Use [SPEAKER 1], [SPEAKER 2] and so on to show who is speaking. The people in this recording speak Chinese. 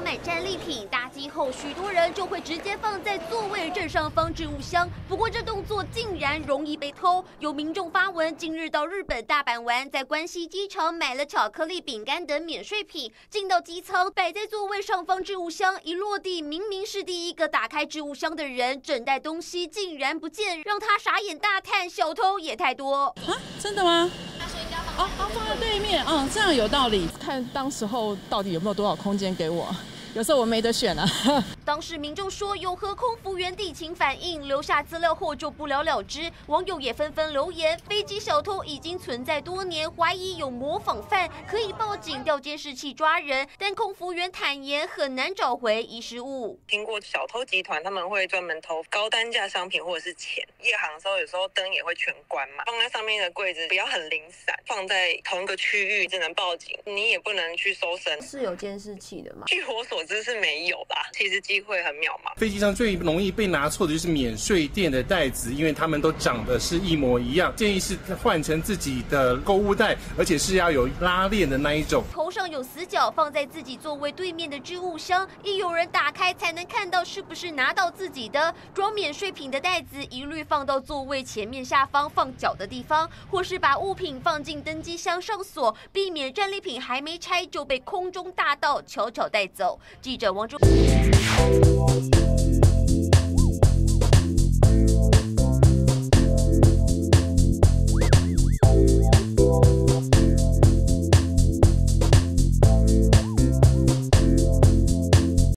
[SPEAKER 1] 买战利品，搭机后许多人就会直接放在座位正上方置物箱。不过这动作竟然容易被偷，有民众发文，近日到日本大阪玩，在关西机场买了巧克力、饼干等免税品，进到机舱摆在座位上方置物箱，一落地，明明是第一个打开置物箱的人，整袋东西竟然不见，让他傻眼大叹：小偷也太多
[SPEAKER 2] 啊！真的吗？放在对面，这样有道理。看当时候到底有没有多少空间给我，有时候我没得选啊。
[SPEAKER 1] 当时民众说有和空服员地勤反映，留下资料后就不了了之。网友也纷纷留言，飞机小偷已经存在多年，怀疑有模仿犯，可以报警调监视器抓人。但空服员坦言很难找回遗失物。
[SPEAKER 3] 听过小偷集团他们会专门偷高单价商品或者是钱，夜航的时候有时候灯也会全关嘛，放在上面的柜子不要很零散，放在同一个区域只能报警，你也不能去搜身。
[SPEAKER 4] 是有监视器的吗？
[SPEAKER 3] 据我所知是没有啦，其实机会很渺茫。
[SPEAKER 5] 飞机上最容易被拿错的就是免税店的袋子，因为他们都长得是一模一样，建议是换成自己的购物袋，而且是要有拉链的那一种。
[SPEAKER 1] 头上有死角，放在自己座位对面的置物箱，一有人打开才能看到是不是拿到自己的。装免税品的袋子一律放到座位前面下方放脚的地方，或是把物品放进登机箱上锁，避免战利品还没拆就被空中大盗悄悄带走。记者王忠。